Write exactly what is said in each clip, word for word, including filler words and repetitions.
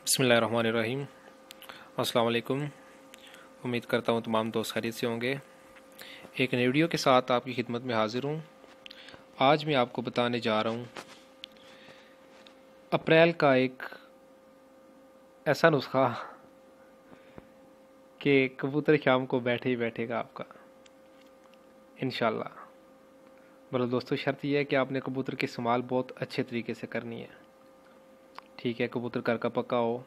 बिस्मिल्लाहिर्रहमानिर्रहीम। अस्सलाम वालेकुम। उम्मीद करता हूँ तमाम दोस्त खैरियत से होंगे। एक नई वीडियो के साथ आपकी खिदमत में हाजिर हूँ। आज मैं आपको बताने जा रहा हूँ अप्रैल का एक ऐसा नुस्खा कि कबूतर शाम को बैठे ही बैठेगा आपका इंशाल्लाह। मतलब दोस्तों, शर्त यह है कि आपने कबूतर की इस्तेमाल बहुत अच्छे तरीके से करनी है। ठीक है, कबूतर घर का पक्का हो।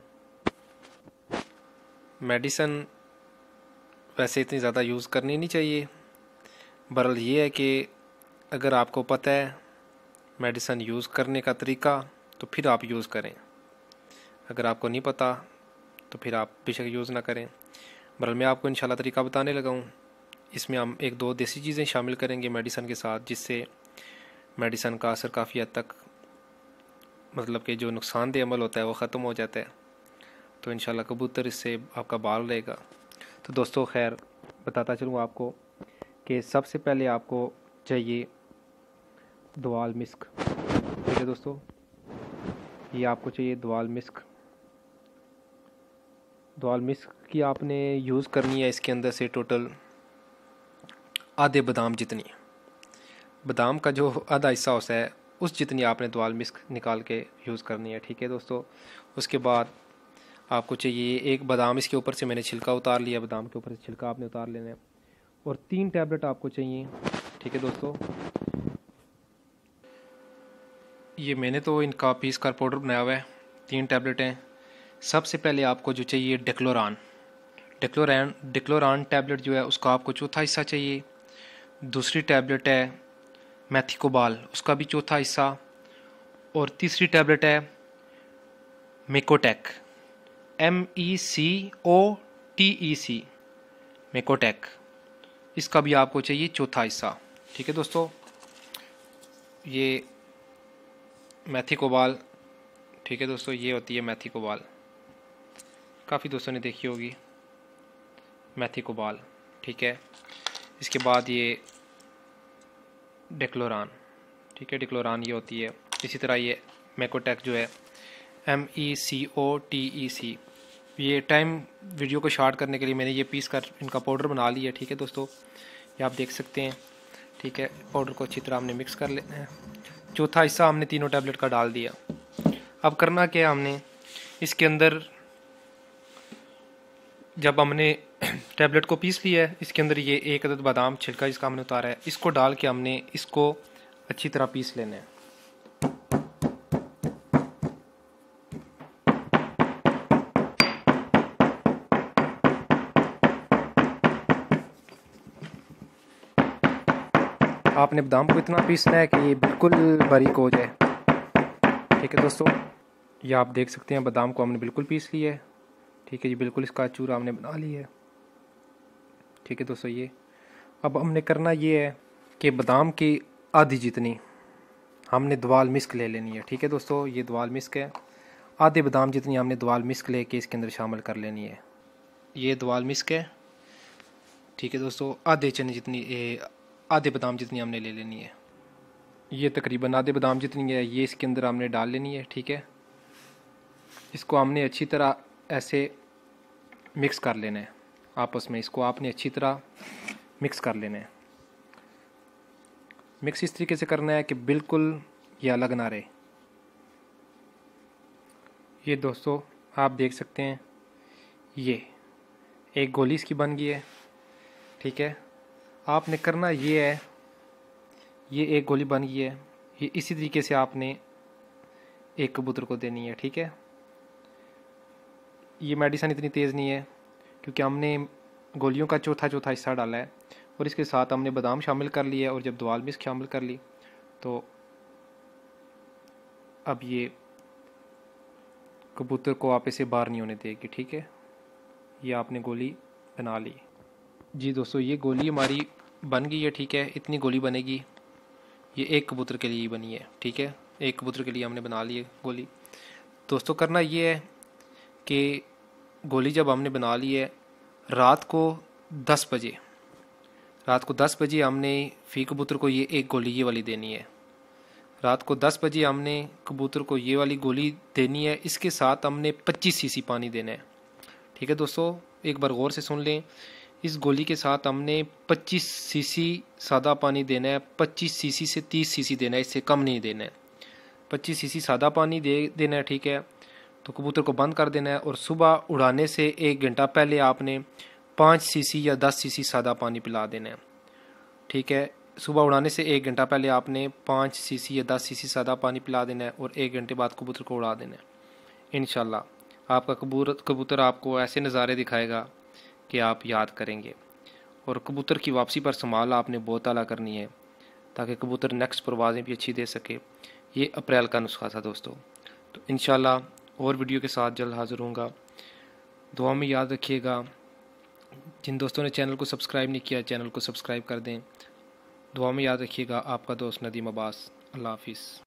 मेडिसन वैसे इतनी ज़्यादा यूज़ करनी नहीं चाहिए। बहरहाल ये है कि अगर आपको पता है मेडिसन यूज़ करने का तरीका तो फिर आप यूज़ करें। अगर आपको नहीं पता तो फिर आप बेशक यूज़ ना करें। बहरहाल मैं आपको इंशाल्लाह तरीका बताने लगा हूँ। इसमें हम एक दो देसी चीज़ें शामिल करेंगे मेडिसन के साथ, जिससे मेडिसन का असर काफ़ी हद तक, मतलब कि जो नुकसानदेह अमल होता है वो ख़त्म हो जाता है। तो इंशाल्लाह कबूतर इससे आपका बाल रहेगा। तो दोस्तों, खैर बताता चलूँ आपको कि सबसे पहले आपको चाहिए दवाल मिस्क। ठीक है दोस्तों, ये आपको चाहिए दवाल मिस्क। दवाल मिस्क की आपने यूज़ करनी है इसके अंदर से टोटल आधे बादाम जितनी। बादाम का जो आधा हिस्सा होता है उस जितनी आपने दवाल मिस्क निकाल के यूज़ करनी है। ठीक है दोस्तों, उसके बाद आपको चाहिए एक बादाम, इसके ऊपर से मैंने छिलका उतार लिया, बादाम के ऊपर से छिलका आपने उतार लेना है। और तीन टैबलेट आपको चाहिए। ठीक है दोस्तों, ये मैंने तो इनका पीस का पाउडर बनाया हुआ है। तीन टैबलेट हैं। सबसे पहले आपको जो चाहिए डेक्लोरान। डेक्लोरान डेक्लोरान टैबलेट जो है उसका आपको चौथा हिस्सा चाहिए। दूसरी टैबलेट है मैथिकोबाल, उसका भी चौथा हिस्सा। और तीसरी टैबलेट है मेकोटेक, एम ई सी ओ टी ई सी, मेकोटेक, इसका भी आपको चाहिए चौथा हिस्सा। ठीक है दोस्तों, ये मैथिकोबाल। ठीक है दोस्तों, ये होती है मैथिकोबाल, काफ़ी दोस्तों ने देखी होगी मैथिकोबाल। ठीक है, इसके बाद ये डेक्लोरान। ठीक है, डेक्लोरान ये होती है। इसी तरह ये मेकोटेक जो है एम ई सी ओ टी ई सी। ये टाइम वीडियो को शॉर्ट करने के लिए मैंने ये पीस कर इनका पाउडर बना लिया है। ठीक है दोस्तों, ये आप देख सकते हैं। ठीक है, पाउडर को अच्छी तरह हमने मिक्स कर लेना है। चौथा हिस्सा हमने तीनों टैबलेट का डाल दिया। अब करना क्या है, हमने इसके अंदर जब हमने टैबलेट को पीस लिया है, इसके अंदर ये एक अदद बादाम छिलका जिसका हमने उतारा है, इसको डाल के हमने इसको अच्छी तरह पीस लेना है। आपने बादाम को इतना पीसना है कि ये बिल्कुल बारीक हो जाए। ठीक है दोस्तों, ये आप देख सकते हैं बादाम को हमने बिल्कुल पीस लिया है। ठीक है जी, बिल्कुल इसका चूरा हमने बना लिया है। ठीक है दोस्तों, ये अब हमने करना ये है कि बादाम की आधी जितनी हमने दवाल मिस्क ले लेनी है। ठीक है दोस्तों, ये दवाल मिस्क है। आधे बादाम जितनी हमने दवाल मिस्क लेके इसके अंदर शामिल कर लेनी है। ये दवाल मिस्क है। ठीक है दोस्तों, आधे चने जितनी ये आधे बादाम जितनी हमने ले लेनी है। ये तकरीबन आधे बादाम जितनी है ये इसके अंदर हमने डाल लेनी है। ठीक है, इसको हमने अच्छी तरह ऐसे मिक्स कर लेना है आपस में। इसको आपने अच्छी तरह मिक्स कर लेना है। मिक्स इस तरीके से करना है कि बिल्कुल ये अलग ना रहे। ये दोस्तों आप देख सकते हैं, ये एक गोली इसकी बन गई है। ठीक है, आपने करना ये है, ये एक गोली बन गई है, ये इसी तरीके से आपने एक कबूतर को देनी है। ठीक है, ये मेडिसिन इतनी तेज़ नहीं है क्योंकि हमने गोलियों का चौथा चौथा हिस्सा डाला है और इसके साथ हमने बादाम शामिल कर लिया है। और जब दवाल मिस्क शामिल कर ली तो अब ये कबूतर को आप इसे बाहर नहीं होने देगी। ठीक है, ये आपने गोली बना ली। जी दोस्तों, ये गोली हमारी बन गई है। ठीक है, इतनी गोली बनेगी, ये एक कबूतर के लिए ही बनी है। ठीक है, एक कबूतर के लिए हमने बना ली है गोली। दोस्तों, करना ये है कि गोली जब हमने बना ली है, रात को दस बजे रात को दस बजे हमने फ़ी कबूतर को ये एक गोली ये वाली देनी है। रात को दस बजे हमने कबूतर को ये वाली गोली देनी है, इसके साथ हमने पच्चीस सीसी पानी देना है। ठीक है दोस्तों, एक बार गौर से सुन लें, इस गोली के साथ हमने पच्चीस सीसी सादा पानी देना है, पच्चीस सीसी से तीस सीसी देना है, इससे कम नहीं देना है। पच्चीस सीसी सादा पानी दे देना है। ठीक है, तो कबूतर को बंद कर देना है और सुबह उड़ाने से एक घंटा पहले आपने पाँच सीसी या दस सीसी सादा पानी पिला देना है। ठीक है, सुबह उड़ाने से एक घंटा पहले आपने पाँच सीसी या दस सीसी सादा पानी पिला देना है और एक घंटे बाद कबूतर को उड़ा देना है। इंशाल्लाह आपका कबूतर कबूतर आपको ऐसे नज़ारे दिखाएगा कि आप याद करेंगे। और कबूतर की वापसी पर संभाल आपने बहुत आला करनी है ताकि कबूतर नेक्स्ट परवाज़ें भी अच्छी दे सके। ये अप्रैल का नुस्खा था दोस्तों। तो इंशाल्लाह और वीडियो के साथ जल्द हाज़िर होऊंगा। दुआ में याद रखिएगा। जिन दोस्तों ने चैनल को सब्सक्राइब नहीं किया, चैनल को सब्सक्राइब कर दें। दुआ में याद रखिएगा। आपका दोस्त नदीम अब्बास। अल्लाह हाफिज़।